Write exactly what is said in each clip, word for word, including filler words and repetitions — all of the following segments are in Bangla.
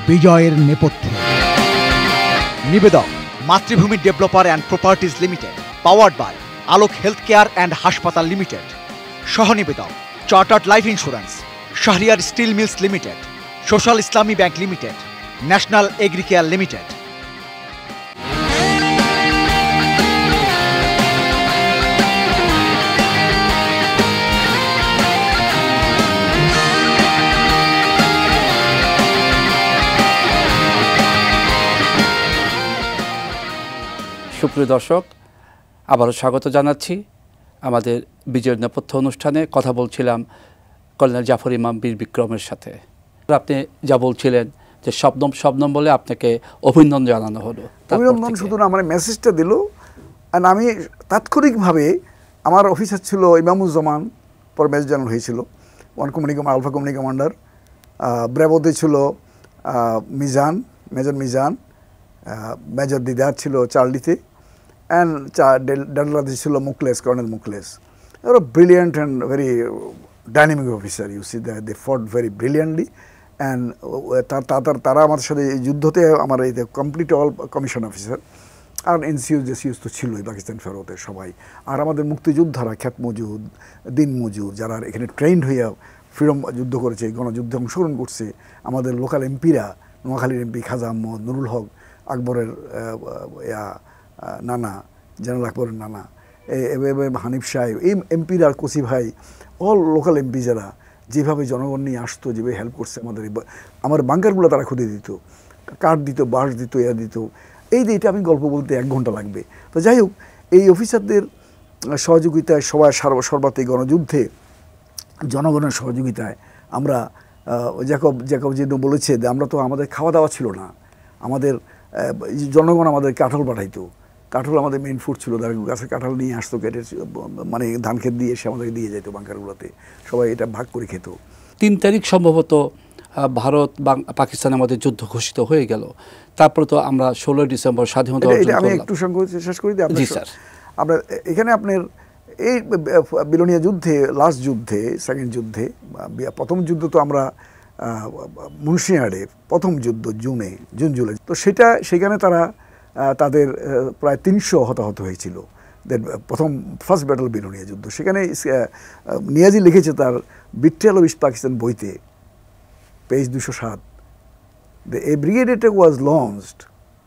বিজয়ের নেপথ্যে। নিবেদক Matribhumi developer and properties limited, powered by Alok health care and হাসপাতাল লিমিটেড। সহনিবেদক chartered life insurance, Shahriar steel mills limited, social Islami bank limited, national agricare limited. সুপ্রিয় দর্শক, আবারও স্বাগত জানাচ্ছি আমাদের বিজয়ের নেপথ্য অনুষ্ঠানে। কথা বলছিলাম কর্নেল জাফর ইমাম বীর বিক্রমের সাথে। আপনি যা বলছিলেন যে শবনম শবনম বলে আপনাকে অভিনন্দন জানানো হলো। অভিনন্দন শুধু না, আমার মেসেজটা দিল। অ্যান্ড আমি তাৎক্ষণিকভাবে, আমার অফিসার ছিল ইমামুজ্জামান, পর মেজর জেনারেল হয়েছিল, one company alpha company commander. ব্রেভোতে ছিল মিজান, মেজর মিজান। মেজর দিদার ছিল চার্লিতে, অ্যান্ড ডেলরাতে ছিল মুকলেস, কর্নেল মুকলেস। ওরা brilliant and very dynamic officer. You see that they fought very brilliantly. And তারা আমাদের সাথে এই যুদ্ধতে আমার এই কমপ্লিট অল কমিশন অফিসার। আর এনসিউ যে সিউজ তো ছিলই পাকিস্তান ফেরতের সবাই। আর আমাদের মুক্তিযোদ্ধারা, খ্যাত মজুদ, দিন মজুদ, যারা এখানে ট্রেন্ড হইয়া ফ্রিডম যুদ্ধ করেছে, গণযুদ্ধে অংশগ্রহণ করছে, আমাদের লোকাল এমপিরা, নোয়াখালীর এমপি খাজা আহমদ, নুরুল হক, আকবরের ইয়া নানা, জেনারেল আকবরের নানা, হানিফ সাহেব, এই এমপিরা, কোসি ভাই, অল লোকাল এমপি যারা যেভাবে জনগণ নিয়ে আসতো, যেভাবে হেল্প করছে আমাদের, আমার বাঙ্কারগুলো তারা খুঁজে দিত, কাঠ দিত, বাঁশ দিত, ইয়া দিত। এই যে এটা আমি গল্প বলতে এক ঘন্টা লাগবে। তো যাই হোক, এই অফিসারদের সহযোগিতায়, সবাই সর্বাত্মক গণযুদ্ধে জনগণের সহযোগিতায় আমরা, জ্যাকব জ্যাকব যে বলেছে যে আমরা তো, আমাদের খাওয়া দাওয়া ছিল না, আমাদের জনগণ আমাদের কাঁঠাল পাঠাইতো। কাঁঠাল আমাদের মেইন ফুড ছিল, গাছের কাঁঠাল নিয়ে আসতো, কেটে মানে ধান খেত দিয়ে এসে আমাদেরকে দিয়ে যেত বাঙ্কারগুলোতে। সবাই এটা ভাগ করে খেত। তিন তারিখ সম্ভবত ভারত পাকিস্তান আমাদের যুদ্ধ ঘোষিত হয়ে গেল। তারপরে তো আমরা ষোলোই ডিসেম্বর স্বাধীনতা অর্জন করলাম। আমি একটু শেষ করে দিই। জি স্যার। আপনার এখানে আপনার এই বিলোনিয়া যুদ্ধে, লাস্ট যুদ্ধে, সেকেন্ড যুদ্ধে, প্রথম যুদ্ধ তো আমরা মুন্সিয়ারে, প্রথম যুদ্ধ জুনে, জুন জুলাই, তো সেটা সেখানে তারা তাদের প্রায় তিনশো হতাহত হয়েছিল। দেন প্রথম ফার্স্ট ব্যাটল বিলোনিয়া যুদ্ধ। সেখানে নিয়াজি লিখেছে তার বিট্রিয়াল অফ ইস্ট পাকিস্তান বইতে, পেজ দুশো সাত, the A brigade attack was launched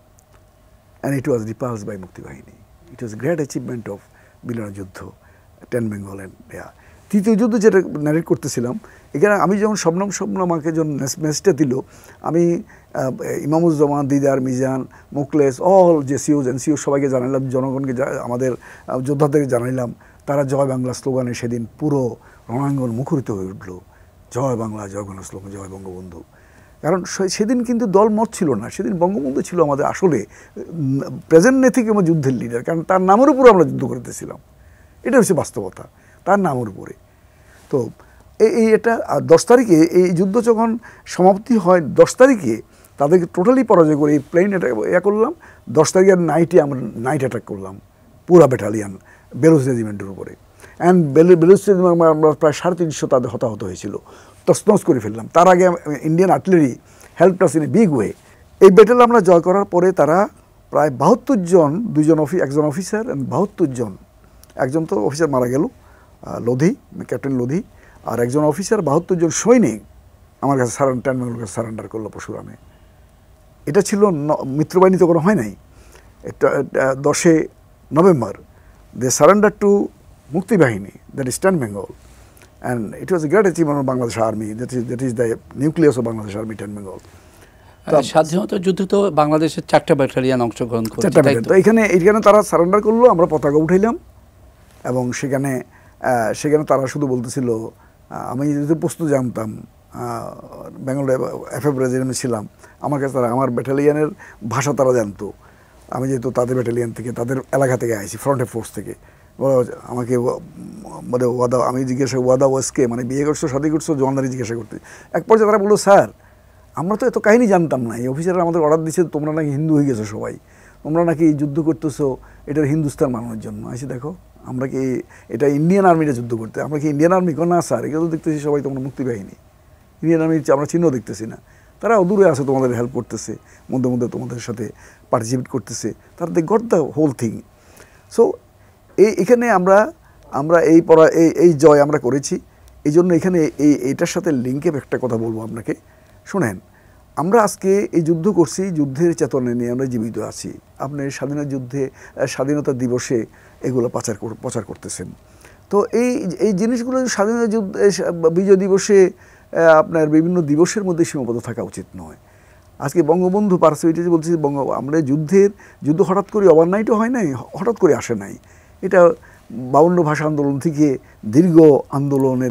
and it was repulsed by Muktibahini. It was great achievement of Belonia যুদ্ধ, টেন বেঙ্গল অ্যান্ড দেয়া। তৃতীয় যুদ্ধ যেটা ন্যারেট করতেছিলাম, এখানে আমি যখন শবনম শবনম আমাকে যখন মেসেজটা দিল, আমি ইমামুজ্জামান, দিদার, মিজান, মুকলেস, অল যে সিওজ এন সিও সবাইকে জানাইলাম, জনগণকে, আমাদের যোদ্ধাদেরকে জানাইলাম। তারা জয় বাংলা স্লোগানে সেদিন পুরো রণাঙ্গন মুখরিত হয়ে উঠল। জয় বাংলা, জয় বাংলা স্লোগান, জয় বঙ্গবন্ধু। কারণ সেদিন কিন্তু দল মত ছিল না, সেদিন বঙ্গবন্ধু ছিল আমাদের আসলে প্রেজেন্ট নে থেকে আমার যুদ্ধের লিডার। কারণ তার নামের উপরে আমরা যুদ্ধ করতেছিলাম, এটা হচ্ছে বাস্তবতা, তার নামের উপরে। তো এই এটা দশ তারিখে এই যুদ্ধ যখন সমাপ্তি হয়, দশ তারিখে তাদেরকে টোটালি পরাজয় করে এই প্লেন অ্যাটাক ইয়া করলাম। দশ তারিখের নাইটে আমরা নাইট অ্যাটাক করলাম পুরা ব্যাটালিয়ান বেলুচ রেজিমেন্টের উপরে। অ্যান্ড বেলুচ রেজিমেন্ট আমরা প্রায় সাড়ে তিনশো তাদের হতাহত হয়েছিল, তছনছ করে ফেললাম। তার আগে Indian artillery help us in a big way. এই ব্যাটেল আমরা জয় করার পরে তারা প্রায় বাহাত্তর জন, দুজন অফি একজন অফিসার অ্যান্ড বাহাত্তর জন, একজন তো অফিসার মারা গেল, লোধি, ক্যাপ্টেন লোধি, আর একজন অফিসার, বাহাত্তর জন সৈনিক আমার কাছে সারেন্ডার, টেন বেঙ্গলের কাছে সারেন্ডার করলো পরশুরামে। এটা ছিল মিত্রবাহিনী, তো কোনো হয় নাই। এটা দশে November they surrender to Muktibahini, that is ten Bengal, and it was a great achievement of Bangladesh army. That is that is the nucleus of Bangladesh army, ten Bengal. স্বাধীনতা যুদ্ধে তো বাংলাদেশের চারটা ব্যাটালিয়ান অংশগ্রহণ করে। চারটা ব্যাটালিয়ান। তো এখানে এইখানে তারা সারেন্ডার করলো, আমরা পতাকা উঠাইলাম, এবং সেখানে সেখানে তারা শুধু বলতেছিল, আমি যদি প্রস্তুত জানতাম, বেঙ্গল এফ এফ রেজিমেন্টে ছিলাম, আমার কাছে তারা আমার ব্যাটালিয়ানের ভাষা তারা জানতো। আমি যেহেতু তাদের ব্যাটালিয়ান থেকে, তাদের এলাকা থেকে আইছি, ফ্রন্টের ফোর্স থেকে, আমাকে মানে ওয়াদা, আমি জিজ্ঞাসা ওয়াদা ওয়াসকে মানে বিয়ে করছো, শাদী করছো, জওয়ানদারি জিজ্ঞাসা করতে। এক পর্যায়ে তারা বললো, স্যার আমরা তো এত কাহিনী জানতাম না, এই অফিসাররা আমাদের অর্ডার দিচ্ছে, তোমরা নাকি হিন্দু হয়ে গেছো সবাই, তোমরা নাকি যুদ্ধ করতেছো এটার হিন্দুস্তান মানানোর জন্য। আসি দেখো, আমরা কি এটা ইন্ডিয়ান আর্মিটা যুদ্ধ করতে, আমরা কি ইন্ডিয়ান আর্মি? না স্যার, এগুলো তো দেখতেছি সবাই তোমরা মুক্তিবাহিনী, ইন্ডিয়ান আর্মি আমরা চিহ্ন দেখতেছি না। তারা অদূরে আছে, তোমাদের হেল্প করতেছে, মধ্যে মধ্যে তোমাদের সাথে পার্টিসিপেট করতেছে, তারা they got the whole thing. So এই এখানে আমরা আমরা এই পড়া এই এই জয় আমরা করেছি। এই জন্য এখানে এই এইটার সাথে লিঙ্কে একটা কথা বলবো আপনাকে, শোনেন। আমরা আজকে এই যুদ্ধ করছি, যুদ্ধের চেতনা নিয়ে আমরা জীবিত আছি। আপনি স্বাধীনতা যুদ্ধে, স্বাধীনতা দিবসে এগুলো প্রচার প্রচার করতেছেন। তো এই এই জিনিসগুলো স্বাধীনতা যুদ্ধে, বিজয় দিবসে, আপনার বিভিন্ন দিবসের মধ্যে সীমাবদ্ধ থাকা উচিত নয়। আজকে বঙ্গবন্ধু পার্সিভিটি বলছি, বঙ্গ আমরা যুদ্ধের যুদ্ধ হঠাৎ করে ওভারনাইটও হয় নাই, হঠাৎ করে আসে নাই। এটা বাউন্ন ভাষা আন্দোলন থেকে দীর্ঘ আন্দোলনের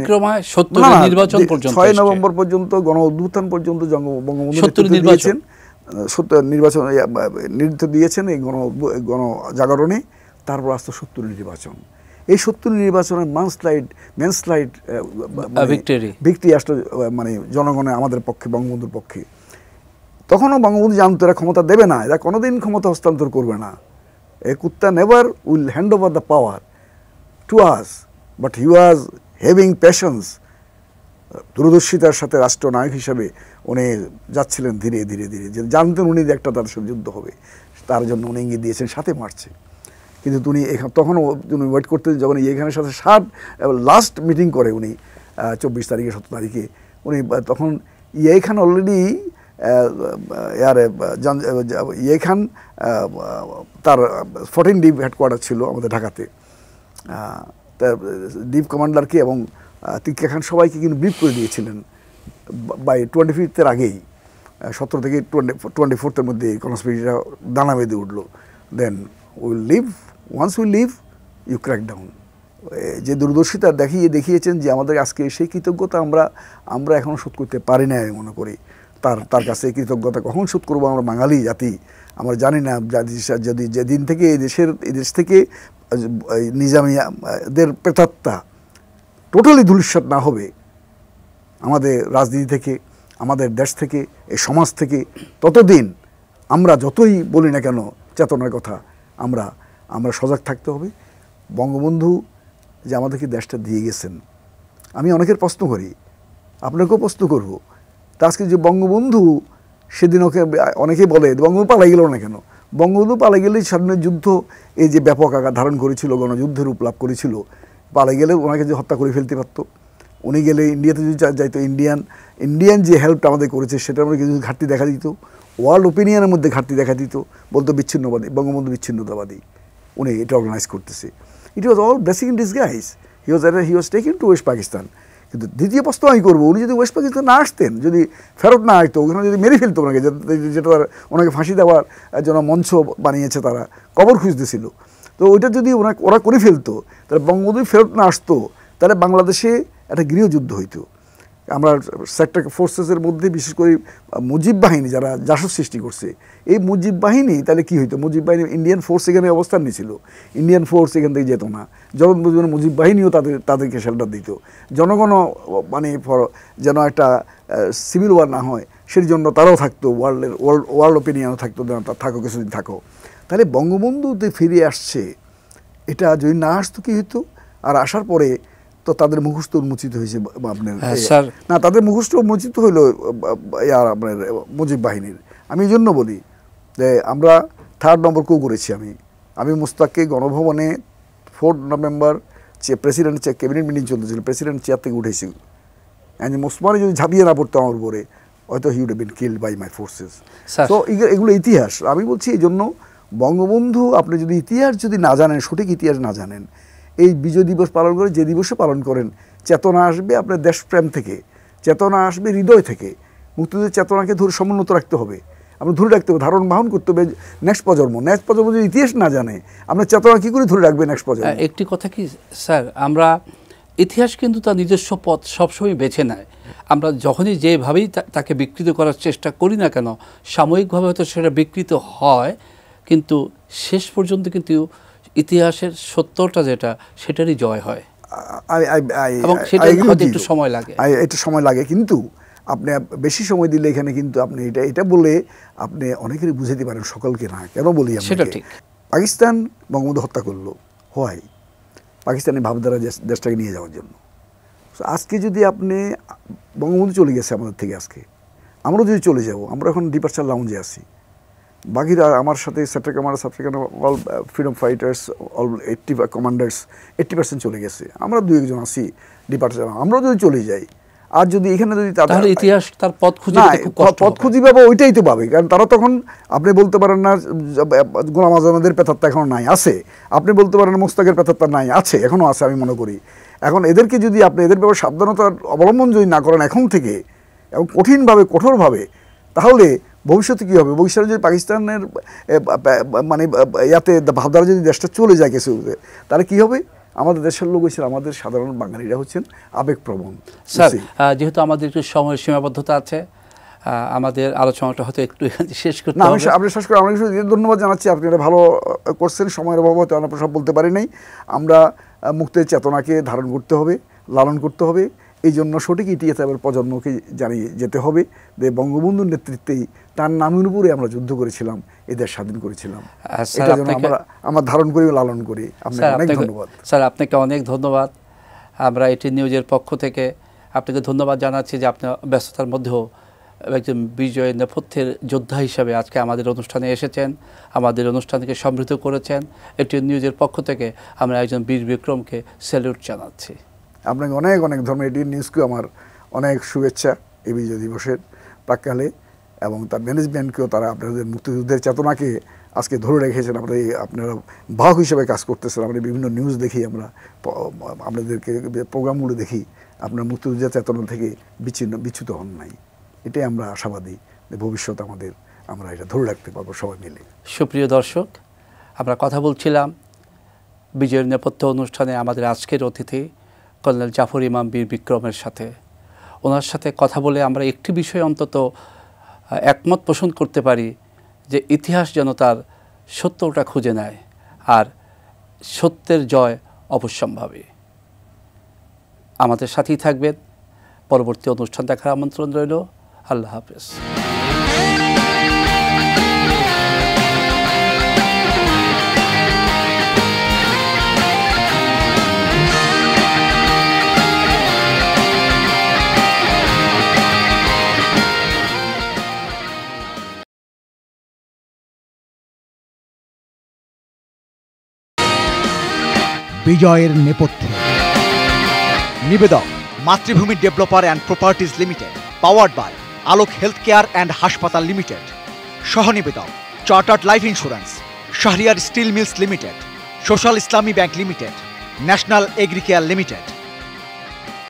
ছয় নভেম্বর পর্যন্ত গণ অভ্যুত্থান পর্যন্ত বঙ্গবন্ধু দিয়েছেন, সত্য নির্বাচন নেতৃত্ব দিয়েছেন এই গণ গণ জাগরণে। তারপর আসতো সত্তর নির্বাচন। এই সত্তর নির্বাচনের মানস্লাইড ম্যানস্লাইড ভিক্টরি আসতো মানে জনগণের, আমাদের পক্ষে, বঙ্গবন্ধুর পক্ষে। তখনও বঙ্গবন্ধু জানতো এরা ক্ষমতা দেবে না, এরা কোনোদিন ক্ষমতা হস্তান্তর করবে না। A Kutta never will hand over the power to us, but he was having patience. দূরদর্শিতার সাথে রাষ্ট্রনায়ক হিসাবে উনি যাচ্ছিলেন ধীরে ধীরে ধীরে, যে জানতেন উনি যে একটা তার সাথে যুদ্ধ হবে, তার জন্য উনি ইঙ্গিত দিয়েছেন সাথে মার্চে। কিন্তু উনি এখানে তখনও উনি ওয়েট করতে, যখন এখানের সাথে সাত লাস্ট মিটিং করে উনি চব্বিশ তারিখে সতেরো তারিখে উনি, তখন ইয়ে খান অলরেডি ইয়ারে ইয়ে খান তার ফোরটিন ডিপ হেডকোয়ার্টার ছিল আমাদের ঢাকাতে, তার ডিপ কমান্ডারকে এবং তিক্কা খান সবাইকে কিন্তু ব্রিফ করে দিয়েছিলেন বাই টোয়েন্টি ফিফথের আগেই, সতেরো থেকে টোয়েন্টি টোয়েন্টি ফোর্থের মধ্যে কনস্পিরেসিটা দানা বেঁধে উঠলো। Then will live, once will live you crack down. যে দূরদর্শিতা দেখিয়ে দেখিয়েছেন যে আমাদের আজকে সেই কৃতজ্ঞতা আমরা আমরা এখনও শোধ করতে পারি না, আমি মনে করি। তার তার কাছে এই কৃতজ্ঞতা কখন শোধ করবো আমরা বাঙালি জাতি, আমরা জানি না। যদি যেদিন থেকে এই দেশের এই দেশ থেকে নিজামীদের প্রেতাত্মা টোটালি ধূলিসাৎ না হবে আমাদের রাজনীতি থেকে, আমাদের দেশ থেকে, এই সমাজ থেকে, ততদিন আমরা যতই বলি না কেন চেতনার কথা, আমরা আমরা সজাগ থাকতে হবে। বঙ্গবন্ধু যে আমাদেরকে দেশটা দিয়ে গেছেন, আমি অনেকের প্রশ্ন করি, আপনাকেও প্রশ্ন করব, তা আজকে যে বঙ্গবন্ধু সেদিন ওকে অনেকেই বলে বঙ্গবন্ধু পালাই গেল না কেন? বঙ্গবন্ধু পালাই গেলেই স্বাধীনতা যুদ্ধ এই যে ব্যাপক আকার ধারণ করেছিল, গণযুদ্ধের রূপ লাভ করেছিল, পালাই গেলে ওনাকে যে হত্যা করে ফেলতে পারত। উনি গেলে ইন্ডিয়াতে যদি যাইতো, ইন্ডিয়ান ইন্ডিয়ান যে হেল্পটা আমাদের করেছে সেটার মধ্যে কিছু ঘাটতি দেখা দিত, ওয়ার্ল্ড ওপিনিয়নের মধ্যে ঘাটতি দেখা দিত, বলতো বিচ্ছিন্নবাদী, বঙ্গবন্ধু বিচ্ছিন্নতাবাদী, উনি এটা অর্গানাইজ করতেছে। It was all blessing in disguise. He was he was taken to west Pakistan. কিন্তু দ্বিতীয় প্রশ্ন আমি করবো, উনি যদি ওয়েস্ট পাকিস্তান না আসতেন, যদি ফেরত না আসতো, ওখানে যদি মেরে ফেলতো ওনাকে, যেটা ওনাকে ফাঁসি দেওয়ার জন্য মঞ্চ বানিয়েছে, তারা কবর খুঁজতেছিল, তো ওইটা যদি ওরা ওরা করে ফেলতো, তাহলে বঙ্গবন্ধু ফেরত না আসতো, তাহলে বাংলাদেশে একটা গৃহযুদ্ধ হইতো। আমরা সেক্টর ফোর্সেসের মধ্যে বিশেষ করে মুজিব বাহিনী যারা জাসদ সৃষ্টি করছে, এই মুজিব বাহিনী তাহলে কী হইতো? মুজিব বাহিনী, ইন্ডিয়ান ফোর্স এখানে অবস্থান নিয়েছিল, ইন্ডিয়ান ফোর্স এখান থেকে যেত না, যখন বুঝবেন মুজিব বাহিনীও তাদের তাদেরকে শেল্টার দিত। জনগণও মানে যেন একটা সিভিল ওয়ার না হয় সেই জন্য তারাও থাকতো, ওয়ার্ল্ডের ওয়ার্ল্ড ওয়ার্ল্ড ওপিনিয়নও থাকতো, থাকো কিছুদিন থাকো। তাহলে বঙ্গবন্ধুতে ফিরে আসছে, এটা যদি না আসতো কী হইতো? আর আসার পরে তো তাদের মুখস্থ উন্মোচিত হয়েছে আপনার, না তাদের মুখস্থ উন্মোচিত হইলো ইয়ার আপনার মুজিব বাহিনীর। আমি এই জন্য বলি যে আমরা থার্ড নম্বর কো করেছি। আমি আমি মুস্তাককে গণভবনে fourth November president cabinet meeting চলতেছিল, প্রেসিডেন্ট চেয়ার থেকে উঠেছি, অ্যান্ড মুসলমান যদি ঝাঁপিয়ে না পড়তো আমার উপরে, হয়তো he would have been killed by my forces. তো এগুলো ইতিহাস। আমি বলছি এই জন্য বঙ্গবন্ধু, আপনি যদি ইতিহাস যদি না জানেন, সঠিক ইতিহাস না জানেন, এই বিজয় দিবস পালন করে যে দিবসে পালন করেন, চেতনা আসবে আপনার দেশপ্রেম থেকে, চেতনা আসবে হৃদয় থেকে। মুক্তিযুদ্ধের চেতনাকে ধরে সমুন্নত রাখতে হবে, আমরা ধরে রাখতে হবে, ধারণ বাহন করতে হবে নেক্সট প্রজন্ম। নেক্সট প্রজন্ম যদি ইতিহাস না জানে, আপনার চেতনা কী করে ধরে রাখবে নেক্সট প্রজন্ম? একটি কথা কি স্যার, আমরা ইতিহাস কিন্তু তার নিজস্ব পথ সবসময় বেছে নেয়। আমরা যখনই যেভাবেই তাকে বিকৃত করার চেষ্টা করি না কেন, সাময়িকভাবে হয়তো সেটা বিকৃত হয়, কিন্তু শেষ পর্যন্ত কিন্তু ইতিহাসের সত্যটা যেটা, সেটারই জয় হয় এবং সেটা একটু সময় লাগে, একটু সময় লাগে। কিন্তু আপনি বেশি সময় দিলে এখানে কিন্তু আপনি এটা এটা বলে আপনি অনেকেরই বুঝাতে পারেন, সকলকে না। কেন বলি? সেটা ঠিক। পাকিস্তান বঙ্গবন্ধু হত্যা করলো, হয় পাকিস্তানি ভাবধারা দেশটাকে নিয়ে যাওয়ার জন্য। আজকে যদি আপনি, বঙ্গবন্ধু চলে গেছে আমাদের থেকে, আজকে আমরা যদি চলে যাব, আমরা এখন ডিপার্চার লাউঞ্জে আছি, বাকিরা আমার সাথে sector commander subsector all freedom fighters all eighty commanders eighty percent চলে গেছে, আমরা দুই একজন আছি ডিপার্চার। আমরাও যদি চলে যাই, আর যদি এখানে যদি তাদের ইতিহাস তার পথ খুঁজে পথ খুঁজে পাবো, ওইটাই তো পাবে। কারণ তারা তখন আপনি বলতে পারেন না গোলাম আজমের পেতারটা এখনো নাই, আছে। আপনি বলতে পারেন মোস্তাকের পেতারটা নাই, আছে, এখনো আছে আমি মনে করি। এখন এদেরকে যদি আপনি এদের ব্যাপারে সাবধানতার অবলম্বন যদি না করেন এখন থেকে এবং কঠিনভাবে কঠোরভাবে, তাহলে ভবিষ্যতে কী হবে? ভবিষ্যতে যদি পাকিস্তানের মানে ইয়াতে ভাবধারা যদি দেশটা চলে যায় কিছু, তাহলে কী হবে? আমাদের দেশের লোক হচ্ছেন, আমাদের সাধারণ বাঙালিরা হচ্ছেন আবেগপ্রবণ। স্যার, যেহেতু আমাদের একটু সময়ের সীমাবদ্ধতা আছে, আমাদের আলোচনাটা হয়তো একটু শেষ করতে হবে। আমি আপনি শেষ করে আমরা ধন্যবাদ জানাচ্ছি, আপনি এটা ভালো করছেন। সময়ের অভাব হয়তো আমরা সব বলতে পারি নাই। আমরা মুক্তির চেতনাকে ধারণ করতে হবে, লালন করতে হবে। এই জন্য সঠিক ইতিহাসের প্রজন্মকে জানিয়ে যেতে হবে যে বঙ্গবন্ধুর নেতৃত্বেই, তার নামের উপরে আমরা যুদ্ধ করেছিলাম, এদের স্বাধীন করেছিলাম। এটা যেন আমরা আমরা ধারণ করি, লালন করি। আপনাকে অনেক ধন্যবাদ স্যার। আপনাকে অনেক ধন্যবাদ। আমরা এটিএন নিউজের পক্ষ থেকে আপনাকে ধন্যবাদ জানাচ্ছি যে আপনি ব্যস্ততার মধ্যেও একজন বিজয় নেপথ্যের যোদ্ধা হিসাবে আজকে আমাদের অনুষ্ঠানে এসেছেন, আমাদের অনুষ্ঠানকে সমৃদ্ধ করেছেন। এটিএন নিউজের পক্ষ থেকে আমরা একজন বীর বিক্রমকে স্যালুট জানাচ্ছি। আপনাকে অনেক অনেক ধন্যবাদ। এটিএন নিউজকেও আমার অনেক শুভেচ্ছা এই বিজয় দিবসের প্রাক্কালে, এবং তার ম্যানেজমেন্টকেও, তারা আপনাদের মুক্তিযুদ্ধের চেতনাকে আজকে ধরে রেখেছেন। আমরা আপনারা বাহক হিসেবে কাজ করতেছেন। আমরা বিভিন্ন নিউজ দেখি, আমরা আপনাদেরকে প্রোগ্রামগুলো দেখি, আপনার মুক্তিযুদ্ধের চেতনা থেকে বিচ্ছিন্ন বিচ্যুত হন নাই। এটাই আমরা আশাবাদী যে ভবিষ্যৎ আমাদের, আমরা এটা ধরে রাখতে পারবো সবাই মিলে। সুপ্রিয় দর্শক, আমরা কথা বলছিলাম বিজয়ের নেপথ্য অনুষ্ঠানে আমাদের আজকের অতিথি কর্নেল জাফর ইমাম বীর বিক্রমের সাথে। ওনার সাথে কথা বলে আমরা একটি বিষয় অন্তত একমত পোষণ করতে পারি যে ইতিহাস যেন তার সত্যটা খুঁজে নেয়, আর সত্যের জয় অবশ্যম্ভাবী। আমাদের সাথেই থাকবেন। পরবর্তী অনুষ্ঠান দেখার আমন্ত্রণ রইল। আল্লাহ হাফেজ। বিজয়ের নেপথ্যে নিবেদক Matribhumi developer and properties limited, powered by Alok health care and হাসপাতাল লিমিটেড। সহনিবেদক chartered life insurance, Shahriar steel mills limited, social Islami bank limited, national agricare limited.